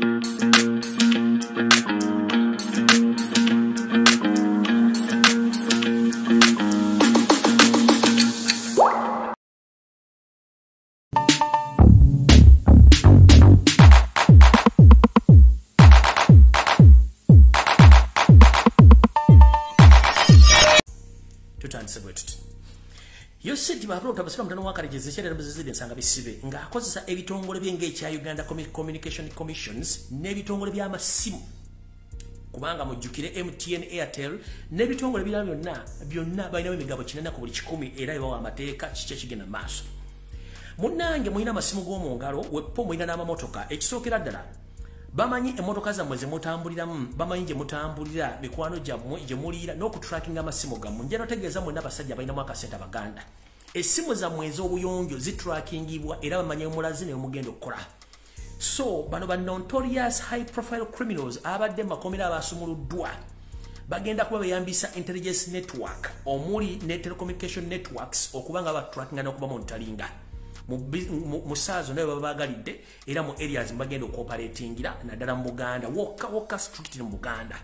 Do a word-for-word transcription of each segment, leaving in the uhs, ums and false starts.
Yo sidi babro tabasika mtano wakaregeze cyane n'abazizide nsanga bisibe nga akozesa ebitongole byenge cya Uganda Communication Commissions n'ebitongole by'amasimu kubanga mujjukire M T N Airtel n'ebitongole bira byonna byonna bayinawo emigabo kinana ku buli kikumi era yawa amateeka kiche kigenda maaso munnange muyina amasimu g'omungalo wepo muyina n'amamotoka ekisookera ddala bamanyi emotoka zammwe ze mutambuliramu bamanyi gye mutambulira mikwano gyammwe gye muliira n'okutrackinga amasimu gammwe njeno tegeeza mwenna abasajja balina mwaka sente abaganda essimu zammwe ez'obuyonjo zitrackingibwa era bamanyi mulazi ne mugenda okukola so bano ba notorious high profile criminals abadde makomera abasumuluddwa bagenda kuba bayambisa intelligence network omuli ne telecommunication networks okubanga batrackinga n'okuba monitoringa mu saazo nayo babagalidde era mu areas mbagenda cooperatingira naddala mu Buganda wokka wokka strict mu Buganda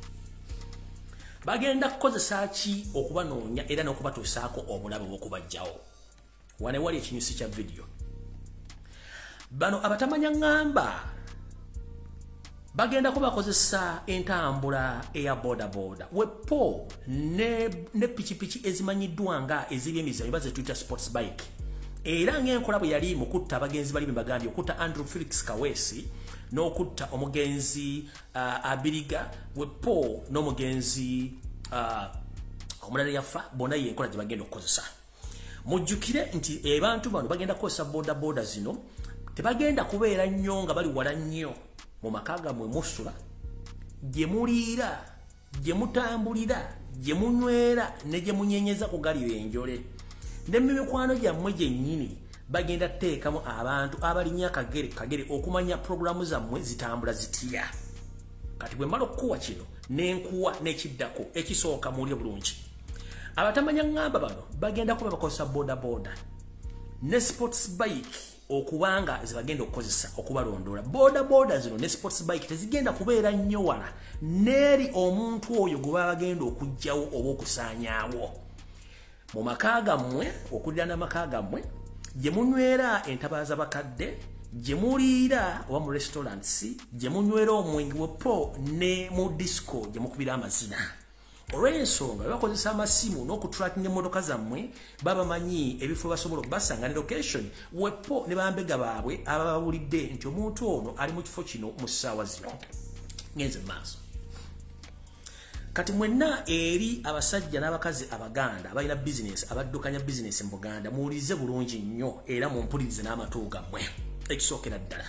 bagenda kukozesa ki okubanoonya era n'okubatuusaako obulabe bw'okubajjawo wane wali ekinyusi kya video bano abatamanya ngamba bagenda kubakozesa entambula eya boda boda wepo ne, ne pichipichi ezimanyiddwa nga eziri emizanyo baze tuyita sports bike era ng'enkola bwe yali mukutta abagenzi bali bembagambye okutta Andrew Felix Kawesi n'okutta omugenzi uh, Abiriga wepo n'omugenzi uh, omulala yafa bona yenkola gye bagenda okukozesa mujjukire nti abantu bano bagenda kukozesa boda boda zino tebagenda kubeera nnyo nga bali wala nnyo mu maka gammwe musula gye muliira gye mutambulira gye munywera ne gye munyenyeza ku gali enjole n'emikwano gyammwe gyennyini bagenda teekamu abantu abalinya kagere kagere okumanya programu zammwe zitambula zitya kati bwe mbala okuwa kino n'enkuwa n'ekiddako ekisooka muwulire bulungi abatamanya ngamba bano bagenda kuba bakozesa boda boda ne sports bike okubanga zibagenda okukozesa okubalondoola boda boda zino ne sports bike tezigenda kubeera nnyo wala n'eri omuntu oyo gwe baba bagenda okuggyawo oba okusaanyaawo mu maka gammwe okulira n'amaka gammwe gye munywera entabaaza bakadde gye muliira oba mu restaurants gye munywera omwenge wepo ne mu disco gye mukubira amazina olw'ensonga bakozesa amasimu n'okutrackinga emmotoka zammwe babamanyi ebifo basobola okubasanga ne location wepo ne bambega baabwe ababawulidde nti omuntu ono ali mu kifo kino mu ssaawa zino ngenze maaso kati mwenna eri abasajja n'abakazi abaganda abalina business abaddukanya business mu Buganda muwulize bulungi nnyo era mumpulirize n'amatu gammwe ekisookera ddala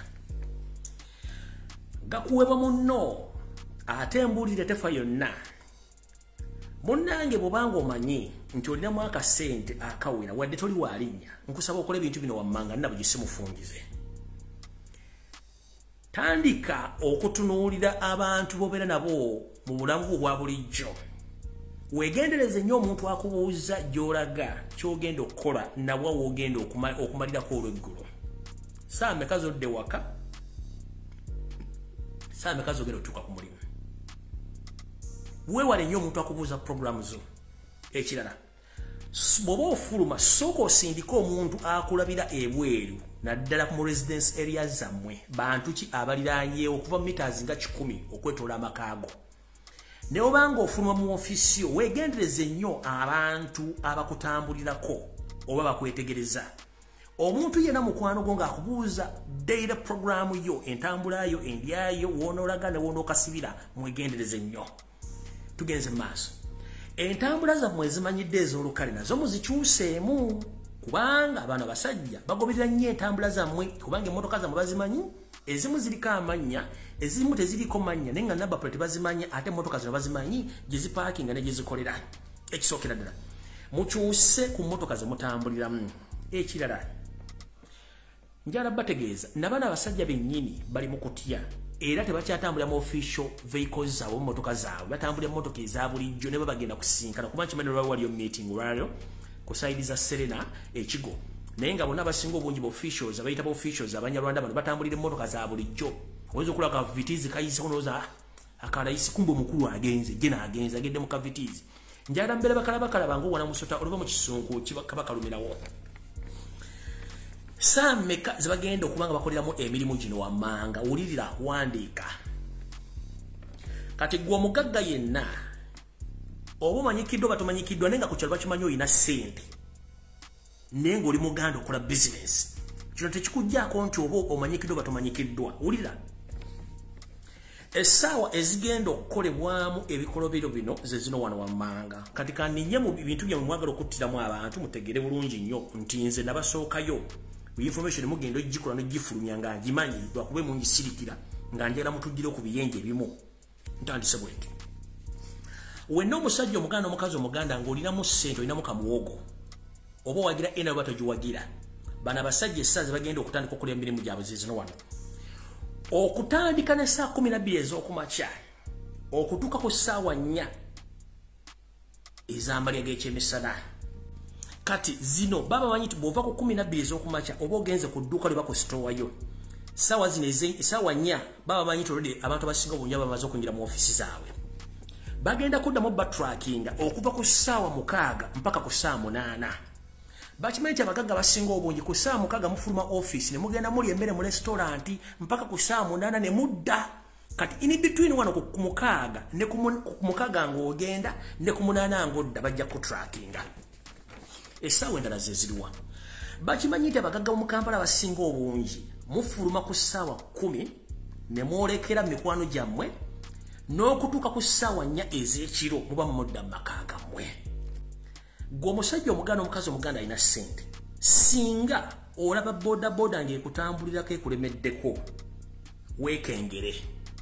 gakuwebwa munno ate mbuulire tefa yonna munnange bw'obanga omanyi nti olinamu akasente akawera wadde toli waalinnya nkusaba okola ebintu bino wammanga nina bwe simufungize tandika okutunuulira abantu bobeera nabo mu bulamu bwa bulijjo wegendereze nnyo omuntu akubuuza gy'olaga ky'ogenda okukola nabwa w'ogenda okumalirako olw'eggulu saa meka zodde waka saa meka zogenda otuuka ku mulimu weewale nnyo omuntu akubuuza programu zo ekirala bw'oba ofuluma sooka osindika omuntu akulabira ebweru naddala mu residence area zammwe bantu ki abaliraanyeewo okuva mu meters nga kikumi okwetoola amakaago ne obanga ofuluma mu ofisi yo weegendereze nnyo abantu abakutambulirako oba bakwetegereza omuntu yenna mukwano gwo ng'akubuuza data programu yo entambulayo endyayo woonoolaga ne woonookasibira mwegendereze nnyo tugenze maaso entambula zammwe ezimanyidde ez'olukale nazo muzikyuseemu kubanga abaana basajja bagoberera nnyo entambula zammwe kubanga emmotoka zammwe bazimanyi ezimu ziriko amannya ezimu teziriko mannya naye nga namba plate bazimanyi ate emmotoka zino bazimanyi gye zipaakinga ne gye zikolera ekisookera ddala mukyuse ku mmotoka ze mutambuliramu ekirala njala bategeeza nabana abasajja bennyini bali mu kutya era tebakyatambulira mu official vehicles zaabwe mu mmotoka zaabwe batambulira emmotoka eza bulijjo ne babagenda kusinkana kuba kimanyi olwali waliyo meeting olwalyo ku saidi za Serena ekigo naye nga bonna abasinga obungi ba officials abayita ba officials abanyarwanda bano batambulira emmotoka za bulijjo Owezo kula kavitizi kayise kunoza akalaisi kumbe mukulu agenze gena agenze agende mu kavitizi njala mbere bakala bakala bangu wana musota oluba mu kisungu kibaka kalumirawo Sameka zibagenda okubanga bakoleramu emirimu gino wamanga ulirira wandika kati gwo mugagga yenna obo manyikiddo batomanyikiddwa nenga ku kyalo bakimanyo ina sente nenga oli muganda okola business kino tekikujjaako nti obo omanyikiddo batomanyikiddwa ulira Esawa ezigenda okukolebwamu ebikolobero bino ze zino wano wamanga kati kaninye mu bintu bya mwagalo okuttiramu abantu mutegere bulungi nnyo nti nze nabasookayo information mugenda ogikola no gifulumya nga ngimanyi lwakube mungisirikira nga njala mutujjire ku biyenje ebimu ntandise bweke wenna omusajja omuganda omukazi omuganda ng'olinamu ssente olinamu kamuwogo oba wagira ena oba togiwagira bana basajja essaazi bagenda okutandika okulya emirimu gyabwe zizino wano okutandika ne saa kumi na bbiri ez'okumakya okutuuka ku ssaawa nnya ez'amalya g'ekyemisana kati zino baba banyi tubova ku kumi na bbiri ez'okumakya oba ogenze ku dduuka lwe ku store yo sawa zino sawa nnya baba banyi tolode abantu abasinga obunnya bamaze okwingira mu ofisi zaabwe bagenda kuddamu batracking okuva ku ssaawa mukaaga mpaka ku ssaawa munaana bakimanyi nti abagagga basinga obungi ku ssaawa mukaaga mufuluma office ne mugenda muli emmere mu restaurant mpaka ku ssaawa munaana ne mudda kati in between wano ku mukaaga ne ku mukaaga ng'ogenda ne ku munaana ng'odda bajja ku tracking essaawa endala ze ziriwa bakimanyi nti abagagga mu Kampala basinga obungi mufuluma ku ssaawa kumi ne mwolekera mikwano gyammwe n'okutuuka ku ssaawa nnya ez'ekiro muba mudda mu maka gammwe gwe omusajja omuganda omukazi omuganda alina ssente singa olaba boda boda ng'ekutambulirako ekulemeddeko weekengere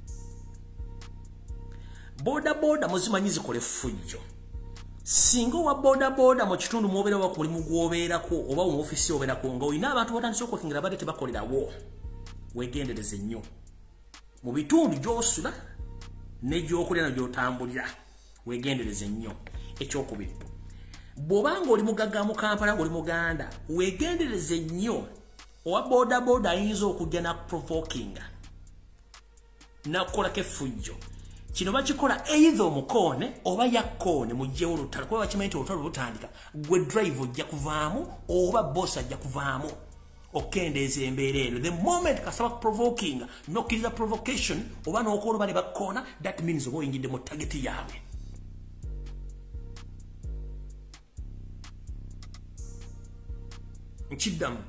boda boda muzimanyi zikola effujjo singa wa boda boda mu kitundu muobeera wa ku mulimu gw'obeerako oba mu ofisi obeerako ng'olina abantu batandise okwekengira badde tebakolerawo weegendereze nnyo mu bitundu gy'osula ne gy'okulya na gy'otambulira weegendereze nnyo ekyokubiri bw'obanga oli mugagga mu Kampala ng'oli muganda weegendereze nnyo owa boda boda ayinza okujja nakuprovokinga nakukolako effujjo kino bakikola either omukoone oba yakkoone mugyewo olutalo kuba bakimanyi nti olutalo lutandika gwe drive ojja kuvaamu oba boss ajja kuvaamu okendeeza embeera eno the moment kasaba provoking nokkiriza provocation oba n'okola bale bakkoona that means oba oyingidde mu tageti yaabwe nkiddamu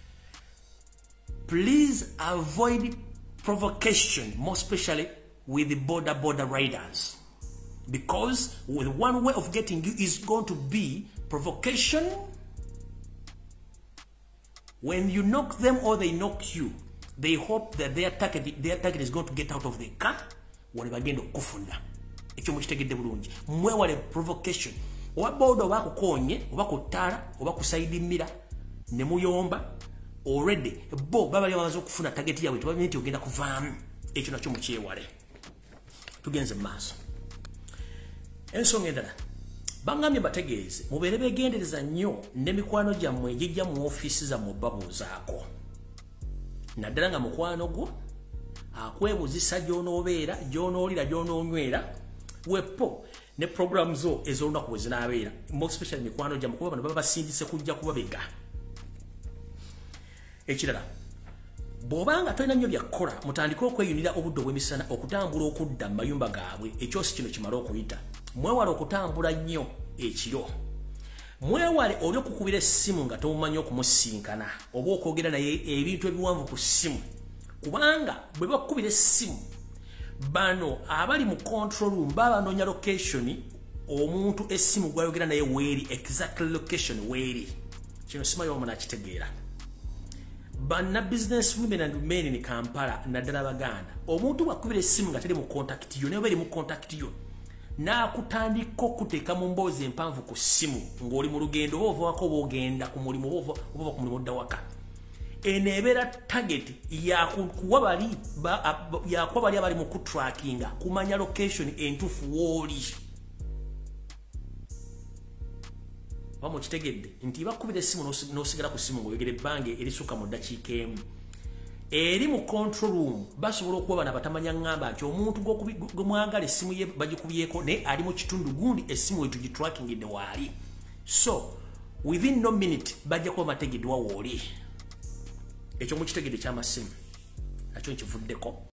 please avoid provocation more especially with the border border riders because with one way of getting you is going to be provocation when you knock them or they knock you they hope that their target their target is going to get out of the car wale bagenda okufuna ekyo mukitegedde bulungi mwewale provocation oba boda oba kukonye oba kutala oba kusaidi mira ne muyomba already bo baba bali bamaze okufuna target yawe tubamenye nti ogenda kuvaamu ekyo nakyo mukyewale tugenze maaso ensonga endala bangambye bategeeze mubeere beegendereza nnyo n'emikwano gyammwe egijja mu ofiisi zammwe babuuzaako naddala nga mukwano gwo akwebuzisa gy'onoobeera gy'onoolira gy'onoonywera wepo ne programu zo ez'olunaku bwe zinaabeera more especially mikwano gyammwe kuba bano baba basindise kujja kubabega ekirala bw'obanga tolina nnyo byakukola mutandike okweyunira obudde obw'emisana okutambula okudda mu mayumba gaabwe ekyosi kino kimale okuyita mwewale okutambula nnyo ekiro mwewale oli okukubira essimu nga tomumanyi okumusinkana oba okwogera naye ebintu ebiwanvu ku ssimu kubanga bwe bakukubira essimu bano abali mu control room baba banoonya location omuntu essimu gwayogera naye weeri exactly location weeri kino simanyi omu nakitegeera banna business women and men in Kampala naddala baganda omuntu bakubira essimu nga teri mu contact yo naye bali mu contact yo nakutandika okuteeka mu mboozi empanvu ku ssimu ng'oli mu lugendo oba ovako oba ogenda ku mulimu oba ova ku mulimu odda waka eno ebeera target yakuwa bali yakuwa bali abali mu kutrackinga kumanya location entuufu w'oli bamu kitegedde nti bakubira essimu n'osigala ku ssimu ng'oyogera ebbanga erisuka mu ddakiika emu eri mu control room basobola okuba bana batamanya ngamba nti omuntu gomwagala essimu ye bagikubyeko ne ali mu kitundu gundi essimu etu tracking ide wali. So within no minute bajja kuba mategedwa woli ekyo mu kitegede ky'amasimu nakyo nkivuddeko.